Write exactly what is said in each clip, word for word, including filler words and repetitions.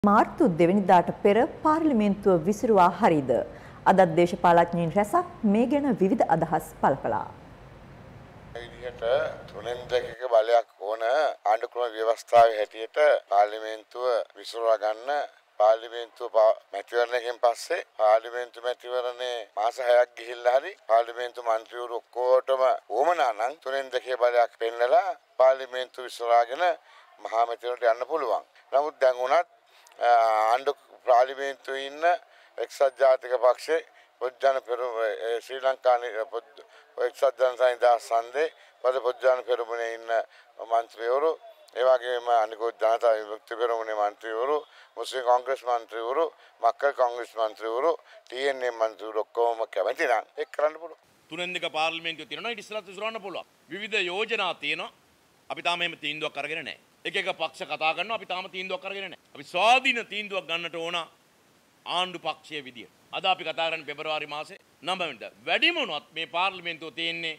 මාර්තු දෙවැනිදාට පෙර පාර්ලිමේන්තුව විසිරුවා හරිද? අදත් දේශපාලඥයින් රැසක් මේ ගැන විවිධ අදහස් පළ කළා. විදිහට තුනෙන් දෙකක බලයක් ඕන ආණ්ඩුක්‍රම ව්‍යවස්ථාවේ හැටියට පාර්ලිමේන්තුව විසිරුවා ගන්න පාර්ලිමේන්තුව මැතිවරණයකින් පස්සේ පාර්ලිමේන්තු මැතිවරණේ මාස හයක් ගිහිල්ලා හරි පාර්ලිමේන්තු මන්ත්‍රීවරු ඔක්කොටම වොමනා නම් තුනෙන් දෙකේ බලයක් පෙන්නලා පාර්ලිමේන්තුව විසිරාගෙන මහා මැතිවරණයට යන්න පුළුවන්. නමුත් දැන් උනත් ආණ්ඩු පාර්ලිමේන්තුවේ ඉන්න එක්සත් ජාතික පක්ෂේ පොජ්ජන පෙරමුණ ශ්‍රී ලංකාවේ එක්සත් ජනසංවිධා සන්දේ පද පොජ්ජන පෙරමුණේ ඉන්න මන්ත්‍රීවරු ඒ වගේම අනිකුත් ජනතා විමුක්ති පෙරමුණේ මන්ත්‍රීවරු මුස්ලිම් කොංග්‍රස් මන්ත්‍රීවරු මක්කල් කොංග්‍රස් මන්ත්‍රීවරු ටී එන් ඒ මන්ත්‍රීවරු ඔක්කොම කැමති නම් ඒක කරන්න පුළුවන්. තුනෙන් දෙක පාර්ලිමේන්තුවේ තියෙනවා ඊට ඉස්සෙල්ලත් විසිරවන්න පුළුවන්. විවිධ යෝජනා තියෙනවා. අපි තාම එහෙම තීන්දුවක් අරගෙන නැහැ. එක එක පක්ෂ කතා කරනවා අපි තාම තීන්දුවක් අරගෙන නැහැ. අපි ස්වාධීන තීන්දුවක් ගන්නට ඕන ආණ්ඩු පක්ෂයේ විදියට. අද අපි කතා කරන්නේ පෙබරවාරි මාසේ නවය වෙනිදා. වැඩිම වුණොත් මේ පාර්ලිමේන්තුව තියෙන්නේ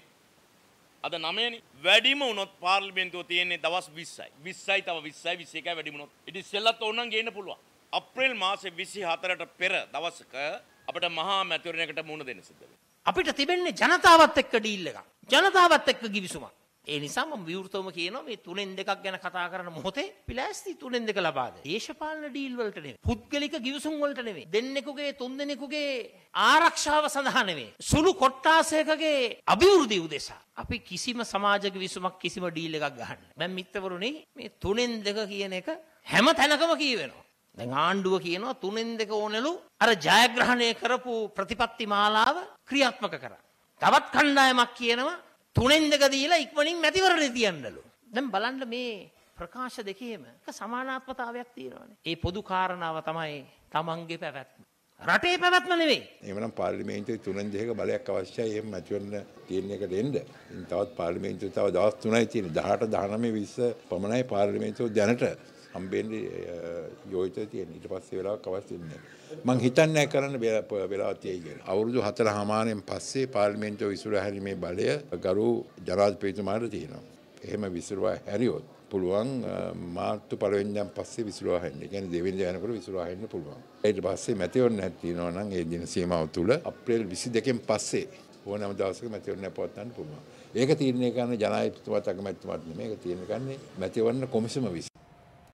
අද නවයනේ. වැඩිම වුණොත් පාර්ලිමේන්තුව තියෙන්නේ දවස් විස්සයි. විස්සයි තව විස්සයි විස්ස එකයි වැඩිම වුණොත්. ඉතින් ඉස්සෙල්ලත් ඕනනම් ගේන්න පුළුවන්. අප්‍රේල් මාසේ විසි හතරට පෙර දවසක අපිට මහා මැතිවරණයකට මුහුණ දෙන්න සිද්ධ වෙනවා. අපිට තිබෙන්නේ ජනතාවත් එක්ක ඩීල් එකක්. ජනතාවත් එක්ක ගිවිසුමක්. ඒ නිසා මම විවෘතවම කියනවා මේ තුනෙන් දෙකක් ගැන කතා කරන මොහොතේ පිලාස්ති තුනෙන් දෙක ලබා දෙන්න. දේශපාලන ඩීල් වලට නෙවෙයි. පුද්ගලික ගිවිසුම් වලට නෙවෙයි. දෙන්නෙකුගේ තුන්දෙනෙකුගේ ආරක්ෂාව සඳහා නෙවෙයි. සුළු කොට්ටාසයකගේ අභිවෘද්ධිය උදෙසා. අපි කිසිම සමාජ ගිවිසුමක් කිසිම ඩීල් එකක් ගහන්නේ. මම මිත්‍රවරුනි මේ තුනෙන් දෙක කියන එක හැම තැනකම කියවෙනවා. දැන් ආණ්ඩුව කියනවා තුනෙන් දෙක ඕනෙලු අර ජයග්‍රහණය කරපු ප්‍රතිපත්ති මාලාව ක්‍රියාත්මක කරා. තවත් කණ්ඩායමක් කියනවා තුනෙන් දෙක දීලා ඉක්මනින් මැතිවරණේ තියන්නලු. දැන් බලන්න මේ ප්‍රකාශ දෙකේම එක සමානාත්මතාවයක් තියෙනවානේ. ඒ පොදු කාරණාව තමයි තමන්ගේ පැවැත්ම. රටේ පැවැත්ම නෙවෙයි. එහෙමනම් පාර්ලිමේන්තුවේ තුනෙන් දෙකක බලයක් අවශ්‍යයි. එහෙම මැතිවරණ තියෙන එකට එන්න. ඉතින් තවත් පාර්ලිමේන්තුවේ තව දවස් තුනයි තියෙන්නේ. දහඅට දහනවය විස්ස පමණයි පාර්ලිමේන්තුව දැනට හම්බෙන්නේ යෝජිත තියෙන්නේ. ඊට පස්සේ වෙලාවක් අවශ්‍ය නැහැ. මං හිතන්නේ කරන්න වෙලාවක් තියෙයි කියලා. අවුරුදු හතරමාරෙන් පස්සේ පාර්ලිමේන්තුව විසිරුවා හැරීමේ බලය ගරු ජනාධිපතිතුමාට තියෙනවා. එහෙම විසිරුවා හැරියොත් පුළුවන් මාර්තු පළවෙනිදාන් පස්සේ විසිරුවා හැරෙන්න. ඒ කියන්නේ දෙවෙනිදා යනකොට විසිරුවා හැරෙන්න පුළුවන්. ඊට පස්සේ මැතිවරණයක් තියෙනවා නම් ඒ දින සීමාව තුල අප්‍රේල් විසි දෙකෙන් පස්සේ ඕනෑම දවසක මැතිවරණයක් පවත්වන්න පුළුවන්. ඒක තීරණය කරන ජනාධිපතිතුමාත් අගමැතිතුමාත් නෙමෙයි. ඒක තීරණය කරන්නේ මැතිවරණ කොමිසම විසින්.